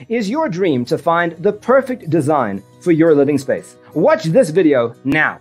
Is your dream to find the perfect design for your living space? Watch this video now.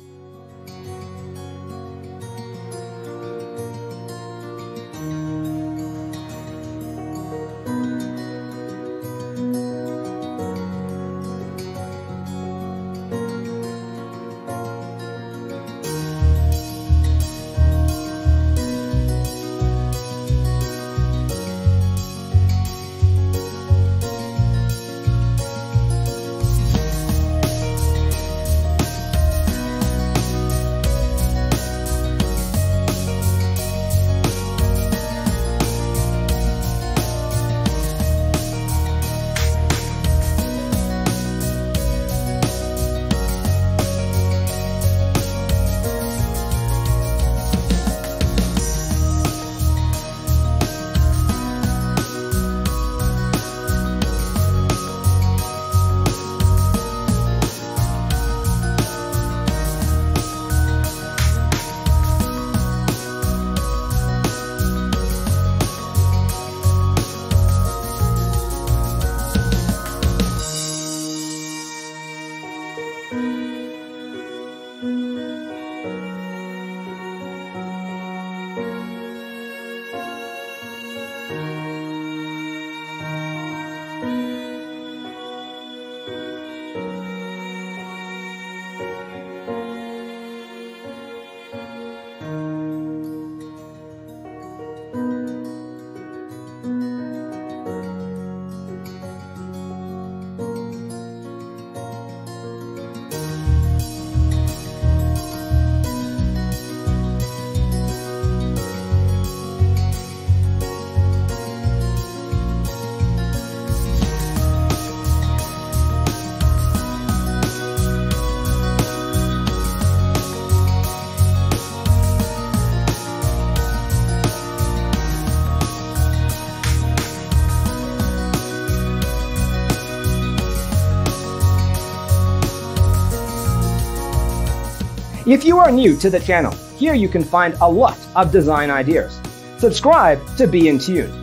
If you are new to the channel, here you can find a lot of design ideas. Subscribe to be in tune.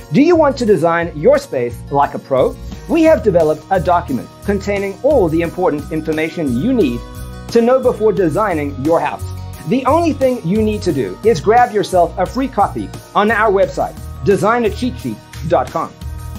Do you want to design your space like a pro? We have developed a document containing all the important information you need to know before designing your house. The only thing you need to do is grab yourself a free copy on our website, designercheatsheet.com.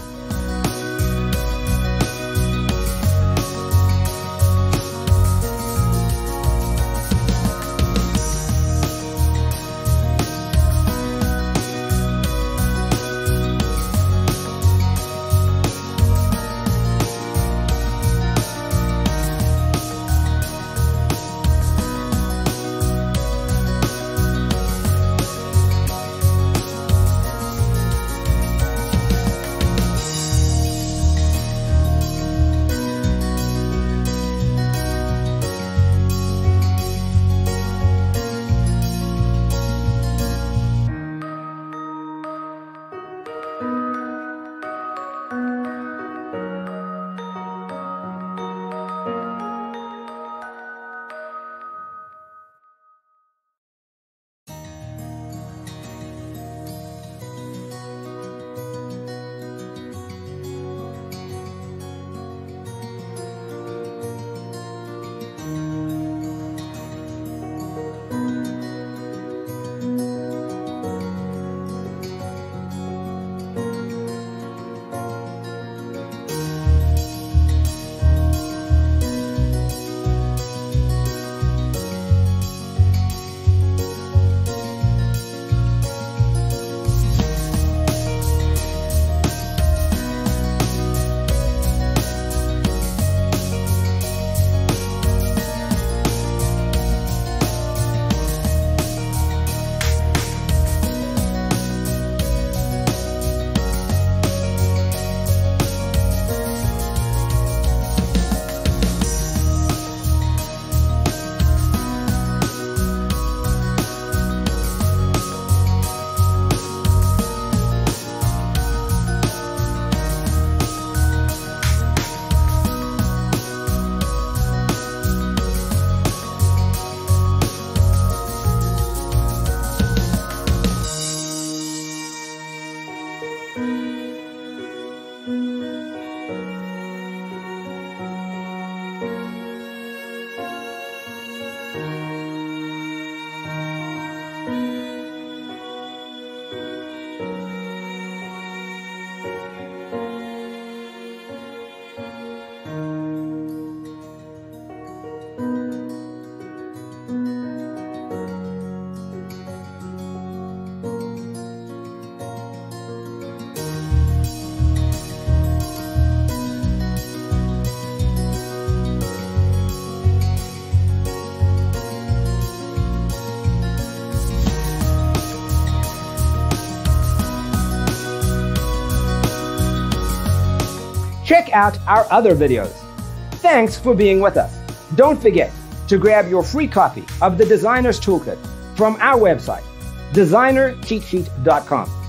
Check out our other videos. Thanks for being with us. Don't forget to grab your free copy of the Designer's Toolkit from our website, designercheatsheet.com.